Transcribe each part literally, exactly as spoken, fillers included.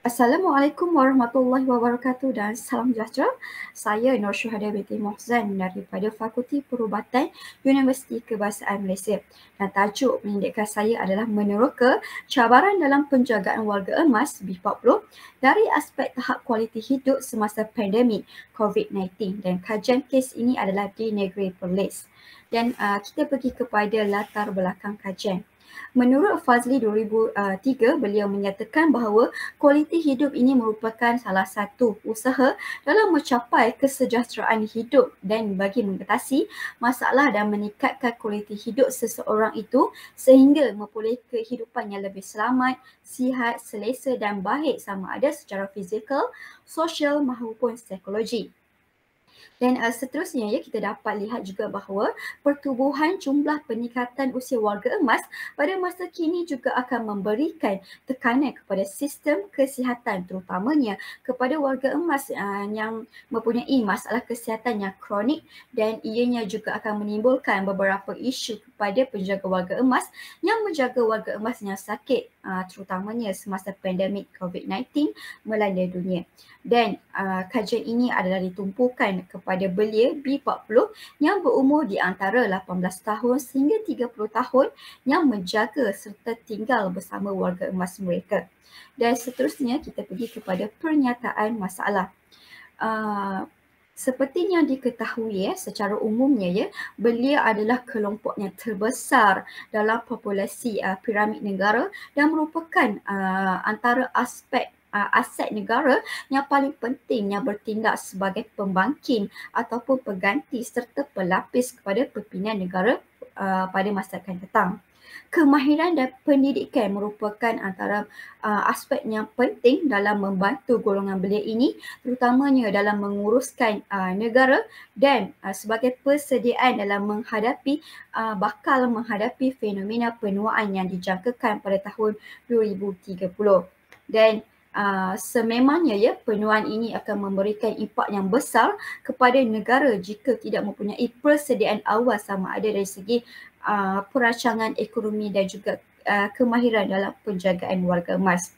Assalamualaikum warahmatullahi wabarakatuh dan salam sejahtera. Saya Nur Syuhada binti Mohzan daripada Fakulti Perubatan Universiti Kebahasaan Malaysia. Dan tajuk pendidikan saya adalah meneroka cabaran dalam penjagaan warga emas B empat puluh dari aspek tahap kualiti hidup semasa pandemik COVID sembilan belas. Dan kajian kes ini adalah di Negeri Perlis. Dan uh, kita pergi kepada latar belakang kajian. Menurut Fazli dua ribu tiga, beliau menyatakan bahawa kualiti hidup ini merupakan salah satu usaha dalam mencapai kesejahteraan hidup dan bagi mengatasi masalah dan meningkatkan kualiti hidup seseorang itu sehingga memperoleh kehidupan yang lebih selamat, sihat, selesa dan baik sama ada secara fizikal, sosial maupun psikologi. Dan uh, seterusnya ya, kita dapat lihat juga bahawa pertubuhan jumlah peningkatan usia warga emas pada masa kini juga akan memberikan tekanan kepada sistem kesihatan, terutamanya kepada warga emas uh, yang mempunyai masalah kesihatan yang kronik, dan ianya juga akan menimbulkan beberapa isu kepada penjaga warga emas yang menjaga warga emas yang sakit, uh, terutamanya semasa pandemik COVID sembilan belas melanda dunia. Dan uh, kajian ini adalah ditumpukan kepada belia B empat puluh yang berumur di antara lapan belas tahun sehingga tiga puluh tahun yang menjaga serta tinggal bersama warga emas mereka. Dan seterusnya kita pergi kepada pernyataan masalah. Uh, Seperti yang diketahui ya, secara umumnya ya, belia adalah kelompok yang terbesar dalam populasi uh, piramid negara dan merupakan uh, antara aspek uh, aset negara yang paling penting yang bertindak sebagai pembangkit ataupun pengganti serta pelapis kepada pimpinan negara uh, pada masa akan datang. Kemahiran dan pendidikan merupakan antara uh, aspek yang penting dalam membantu golongan belia ini, terutamanya dalam menguruskan uh, negara dan uh, sebagai persediaan dalam menghadapi uh, bakal menghadapi fenomena penuaan yang dijangkakan pada tahun dua ribu tiga puluh. Dan Uh, sememangnya ya, penuaan ini akan memberikan impak yang besar kepada negara jika tidak mempunyai persediaan awal sama ada dari segi uh, perancangan ekonomi dan juga uh, kemahiran dalam penjagaan warga emas.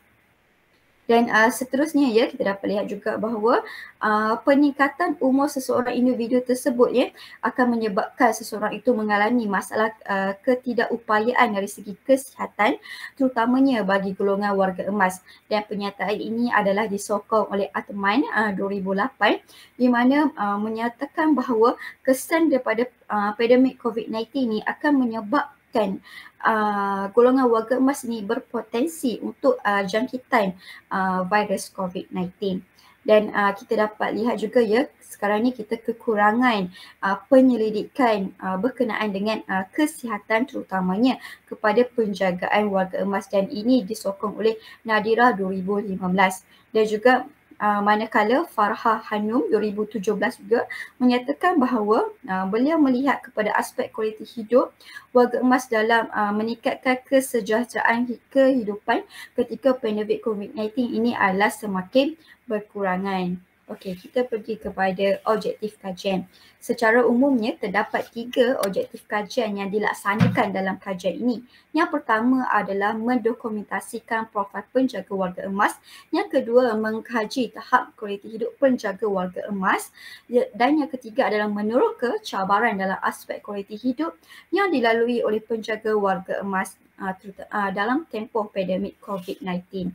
Dan uh, seterusnya ya, kita dapat lihat juga bahawa uh, peningkatan umur seseorang individu tersebut ya akan menyebabkan seseorang itu mengalami masalah uh, ketidakupayaan dari segi kesihatan, terutamanya bagi golongan warga emas. Dan pernyataan ini adalah disokong oleh Atman uh, dua ribu lapan di mana uh, menyatakan bahawa kesan daripada uh, pandemik COVID sembilan belas ini akan menyebabkan Uh, golongan warga emas ni berpotensi untuk uh, jangkitan uh, virus COVID sembilan belas. Dan uh, kita dapat lihat juga ya, sekarang ni kita kekurangan uh, penyelidikan uh, berkenaan dengan uh, kesihatan terutamanya kepada penjagaan warga emas, dan ini disokong oleh Nadira dua ribu lima belas. Dan juga Uh, manakala Farha Hanum dua ribu tujuh belas juga menyatakan bahawa uh, beliau melihat kepada aspek kualiti hidup warga emas dalam uh, meningkatkan kesejahteraan kehidupan ketika pandemik COVID sembilan belas ini adalah semakin berkurangan. Okey, kita pergi kepada objektif kajian. Secara umumnya terdapat tiga objektif kajian yang dilaksanakan dalam kajian ini. Yang pertama adalah mendokumentasikan profil penjaga warga emas. Yang kedua, mengkaji tahap kualiti hidup penjaga warga emas. Dan yang ketiga adalah meneroka cabaran dalam aspek kualiti hidup yang dilalui oleh penjaga warga emas uh, uh, dalam tempoh pandemik COVID sembilan belas.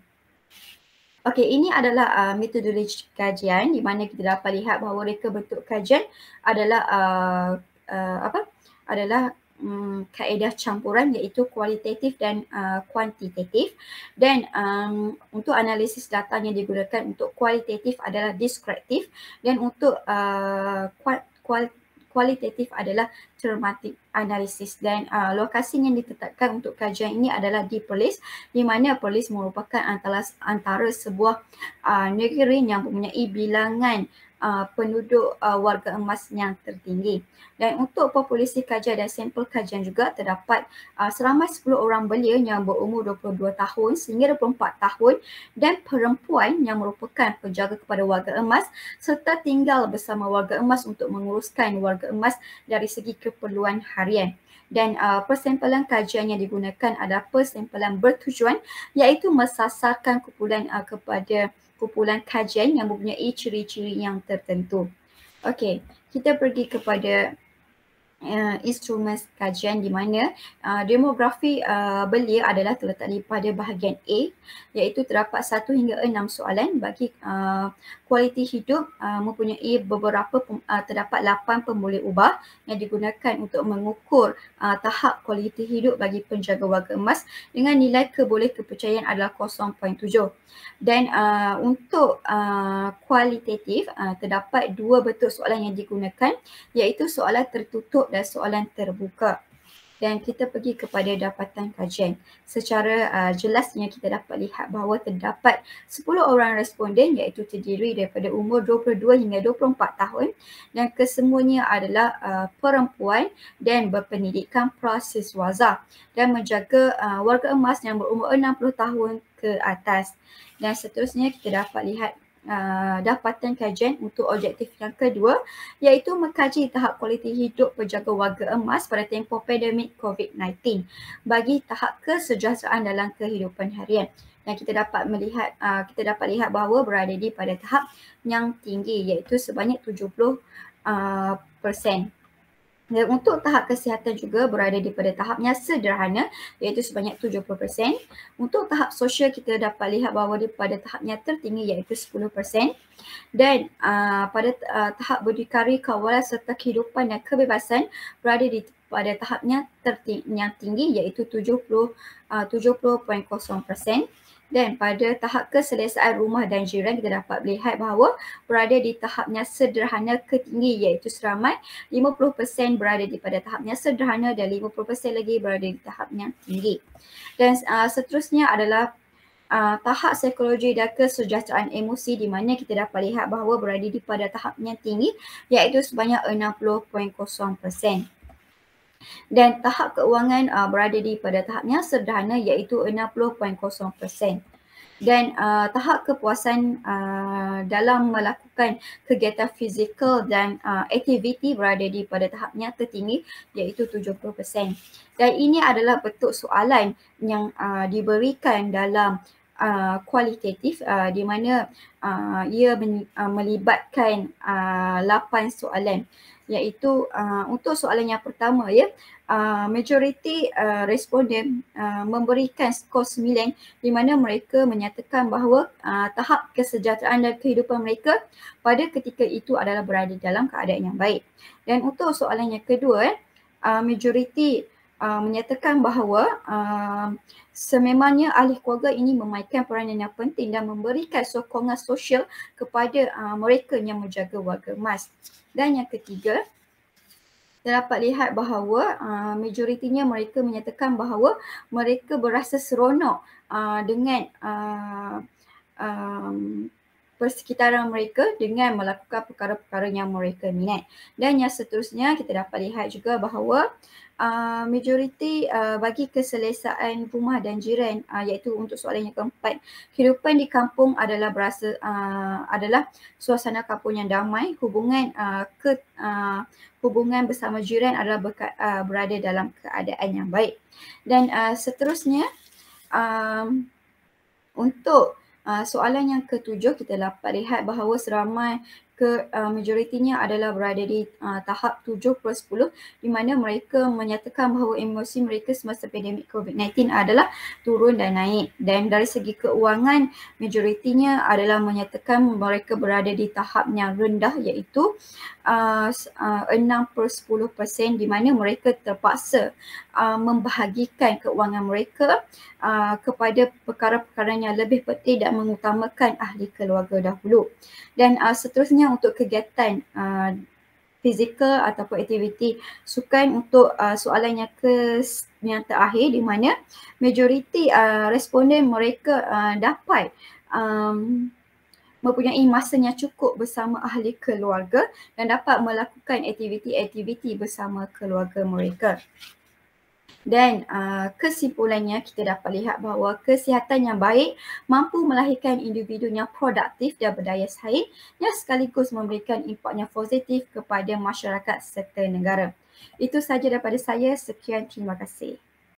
Okey, ini adalah uh, metodologi kajian di mana kita dapat lihat bahawa reka bentuk kajian adalah uh, uh, apa? adalah um, kaedah campuran iaitu kualitatif dan uh, kuantitatif. Dan um, untuk analisis data yang digunakan untuk kualitatif adalah deskriptif, dan untuk uh, kual, kual, kualitatif adalah thematic analisis. Dan uh, lokasi yang ditetapkan untuk kajian ini adalah di Perlis, di mana Perlis merupakan antara, antara sebuah uh, negeri yang mempunyai bilangan uh, penduduk uh, warga emas yang tertinggi. Dan untuk populasi kajian dan sampel kajian juga terdapat uh, seramai sepuluh orang belia yang berumur dua puluh dua tahun sehingga dua puluh empat tahun dan perempuan yang merupakan penjaga kepada warga emas serta tinggal bersama warga emas untuk menguruskan warga emas dari segi keperluan harian. Dan uh, persempelan kajian yang digunakan adalah persempelan bertujuan, iaitu mesasarkan kumpulan uh, kepada kumpulan kajian yang mempunyai ciri-ciri yang tertentu. Okey, kita pergi kepada Uh, instrumen kajian di mana uh, demografi uh, belia adalah terletak di pada bahagian A, iaitu terdapat satu hingga enam soalan. Bagi uh, kualiti hidup uh, mempunyai beberapa uh, terdapat lapan pemboleh ubah yang digunakan untuk mengukur uh, tahap kualiti hidup bagi penjaga warga emas dengan nilai keboleh kepercayaan adalah kosong perpuluhan tujuh. Dan uh, untuk uh, kualitatif uh, terdapat dua bentuk soalan yang digunakan, iaitu soalan tertutup dan soalan terbuka. Dan kita pergi kepada dapatan kajian. Secara uh, jelasnya kita dapat lihat bahawa terdapat sepuluh orang responden, iaitu terdiri daripada umur dua puluh dua hingga dua puluh empat tahun, dan kesemuanya adalah uh, perempuan dan berpendidikan prasiswaza dan menjaga uh, warga emas yang berumur enam puluh tahun ke atas. Dan seterusnya kita dapat lihat Uh, dapatan kajian untuk objektif yang kedua, iaitu mengkaji tahap kualiti hidup penjaga warga emas pada tempoh pandemik covid sembilan belas bagi tahap kesejahteraan dalam kehidupan harian. Dan kita dapat melihat uh, kita dapat lihat bahawa berada di pada tahap yang tinggi, iaitu sebanyak tujuh puluh persen. Dan untuk tahap kesihatan juga berada di pada tahapnya sederhana, iaitu sebanyak tujuh puluh persen. Untuk tahap sosial kita dapat lihat bahawa di pada tahapnya tertinggi, iaitu sepuluh persen. Dan uh, pada uh, tahap berdikari, kawalan serta kehidupan dan kebebasan berada di pada tahapnya terting- yang tinggi, iaitu tujuh puluh perpuluhan kosong persen. Dan pada tahap keselesaan rumah dan jiran kita dapat melihat bahawa berada di tahapnya sederhana ke tinggi, iaitu seramai lima puluh persen berada di pada tahapnya sederhana dan lima puluh persen lagi berada di tahapnya tinggi. Dan uh, seterusnya adalah uh, tahap psikologi dan kesejahteraan emosi, di mana kita dapat lihat bahawa berada di pada tahapnya tinggi, iaitu sebanyak enam puluh perpuluhan kosong persen. Dan tahap keuangan uh, berada di pada tahapnya sederhana, iaitu enam puluh perpuluhan kosong persen. Dan uh, tahap kepuasan uh, dalam melakukan kegiatan fizikal dan uh, aktiviti berada di pada tahapnya tertinggi, iaitu tujuh puluh persen. Dan ini adalah bentuk soalan yang uh, diberikan dalam uh, kualitatif uh, di mana uh, ia men, uh, melibatkan uh, lapan soalan, iaitu uh, untuk soalan yang pertama, ya, uh, majoriti uh, responden uh, memberikan skor sembilan, di mana mereka menyatakan bahawa uh, tahap kesejahteraan dan kehidupan mereka pada ketika itu adalah berada dalam keadaan yang baik. Dan untuk soalan yang kedua, uh, majoriti uh, menyatakan bahawa uh, sememangnya ahli keluarga ini memainkan peranan yang penting dan memberikan sokongan sosial kepada uh, mereka yang menjaga warga emas. Dan yang ketiga, kita dapat lihat bahawa uh, majoritinya mereka menyatakan bahawa mereka berasa seronok uh, dengan uh, um, persekitaran mereka dengan melakukan perkara-perkara yang mereka minat. Dan yang seterusnya kita dapat lihat juga bahawa uh, majoriti uh, bagi keselesaan rumah dan jiran, uh, iaitu untuk soalan yang keempat, kehidupan di kampung adalah berasa uh, adalah suasana kampung yang damai, hubungan uh, ke uh, hubungan bersama jiran adalah berka, uh, berada dalam keadaan yang baik. Dan uh, seterusnya um, untuk uh, soalan yang ketujuh kita dapat lihat bahawa seramai ke uh, majoritinya adalah berada di uh, tahap tujuh per sepuluh, di mana mereka menyatakan bahawa emosi mereka semasa pandemik covid sembilan belas adalah turun dan naik. Dan dari segi keuangan, majoritinya adalah menyatakan mereka berada di tahap yang rendah, iaitu uh, uh, enam per sepuluh persen, di mana mereka terpaksa uh, membahagikan keuangan mereka uh, kepada perkara-perkara yang lebih penting dan mengutamakan ahli keluarga dahulu. Dan uh, seterusnya untuk kegiatan uh, fizikal ataupun aktiviti sukan, untuk uh, soalan yang ke yang terakhir, di mana majoriti uh, responden mereka uh, dapat um, mempunyai masa yang cukup bersama ahli keluarga dan dapat melakukan aktiviti-aktiviti bersama keluarga mereka. Dan uh, kesimpulannya kita dapat lihat bahawa kesihatan yang baik mampu melahirkan individu yang produktif dan berdaya saing yang sekaligus memberikan impak yang positif kepada masyarakat serta negara. Itu sahaja daripada saya. Sekian, terima kasih.